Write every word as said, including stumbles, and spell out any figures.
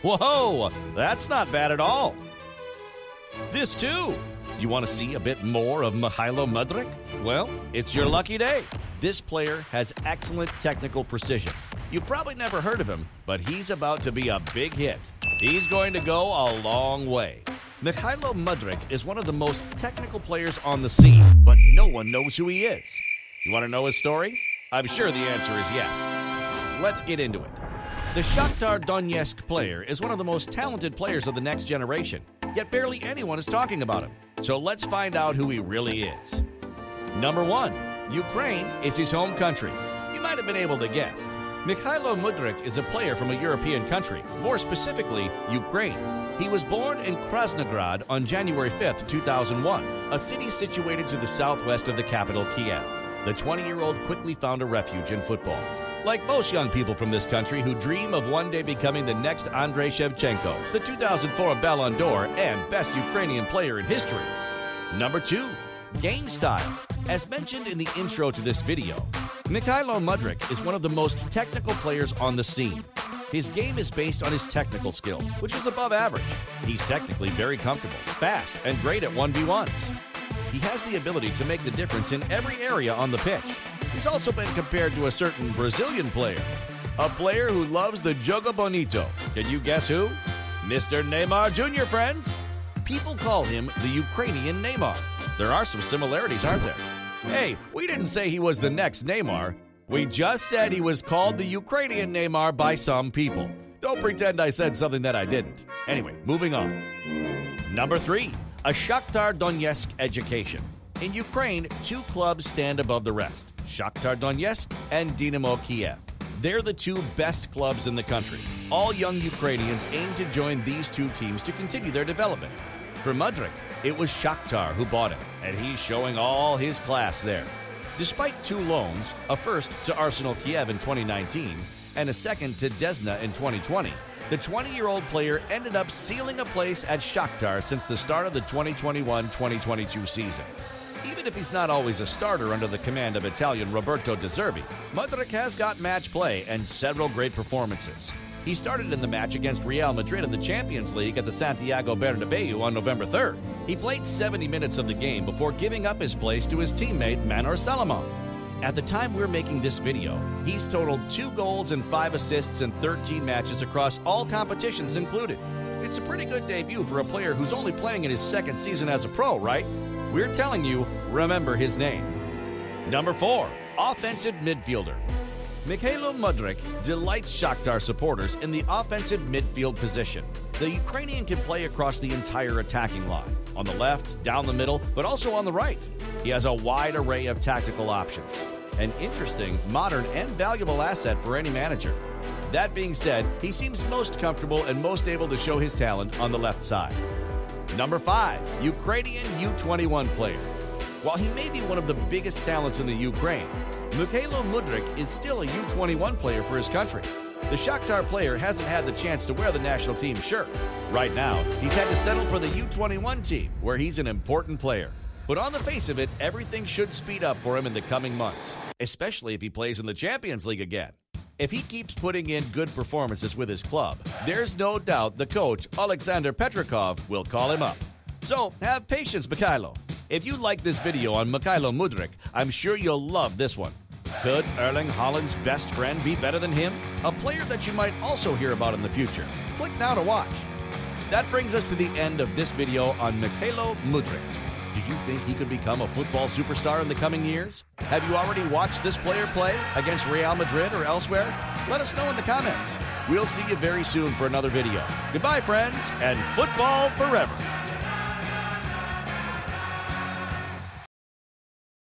Whoa, that's not bad at all. This too. You want to see a bit more of Mykhailo Mudryk? Well, it's your lucky day. This player has excellent technical precision. You've probably never heard of him, but he's about to be a big hit. He's going to go a long way. Mykhailo Mudryk is one of the most technical players on the scene, but no one knows who he is. You want to know his story? I'm sure the answer is yes. Let's get into it. The Shakhtar Donetsk player is one of the most talented players of the next generation, yet barely anyone is talking about him. So let's find out who he really is. Number one, Ukraine is his home country. You might have been able to guess. Mykhailo Mudryk is a player from a European country, more specifically, Ukraine. He was born in Krasnograd on January fifth, two thousand one, a city situated to the southwest of the capital, Kiev. The twenty-year-old quickly found a refuge in football. Like most young people from this country who dream of one day becoming the next Andrei Shevchenko, the two thousand four Ballon d'Or and best Ukrainian player in history. Number two, game style. As mentioned in the intro to this video, Mykhailo Mudryk is one of the most technical players on the scene. His game is based on his technical skills, which is above average. He's technically very comfortable, fast, and great at one v ones. He has the ability to make the difference in every area on the pitch. He's also been compared to a certain Brazilian player, a player who loves the jogo bonito. Can you guess who? Mister Neymar Junior, friends. People call him the Ukrainian Neymar. There are some similarities, aren't there? Hey, we didn't say he was the next Neymar. We just said he was called the Ukrainian Neymar by some people. Don't pretend I said something that I didn't. Anyway, moving on. Number three, a Shakhtar Donetsk education. In Ukraine, two clubs stand above the rest, Shakhtar Donetsk and Dynamo Kiev. They're the two best clubs in the country. All young Ukrainians aim to join these two teams to continue their development. For Mudryk, it was Shakhtar who bought him, and he's showing all his class there. Despite two loans, a first to Arsenal Kiev in twenty nineteen and a second to Desna in twenty twenty, the twenty-year-old player ended up sealing a place at Shakhtar since the start of the twenty twenty-one twenty twenty-two season. Even if he's not always a starter under the command of Italian Roberto De Zerbi, Mudryk has got match play and several great performances. He started in the match against Real Madrid in the Champions League at the Santiago Bernabeu on November third. He played seventy minutes of the game before giving up his place to his teammate Manor Salomon. At the time we're making this video, he's totaled two goals and five assists in thirteen matches across all competitions included. It's a pretty good debut for a player who's only playing in his second season as a pro, right? We're telling you, remember his name. Number four, offensive midfielder. Mykhailo Mudryk delights Shakhtar supporters in the offensive midfield position. The Ukrainian can play across the entire attacking line, on the left, down the middle, but also on the right. He has a wide array of tactical options. An interesting, modern, and valuable asset for any manager. That being said, he seems most comfortable and most able to show his talent on the left side. Number five, Ukrainian U twenty-one player. While he may be one of the biggest talents in the Ukraine, Mykhailo Mudryk is still a U twenty-one player for his country. The Shakhtar player hasn't had the chance to wear the national team shirt. Right now, he's had to settle for the U twenty-one team, where he's an important player. But on the face of it, everything should speed up for him in the coming months, especially if he plays in the Champions League again. If he keeps putting in good performances with his club, there's no doubt the coach, Alexander Petrakov, will call him up. So, have patience, Mykhailo. If you like this video on Mykhailo Mudryk, I'm sure you'll love this one. Could Erling Haaland's best friend be better than him? A player that you might also hear about in the future. Click now to watch. That brings us to the end of this video on Mykhailo Mudryk. Do you think he could become a football superstar in the coming years? Have you already watched this player play against Real Madrid or elsewhere? Let us know in the comments. We'll see you very soon for another video. Goodbye, friends, and football forever.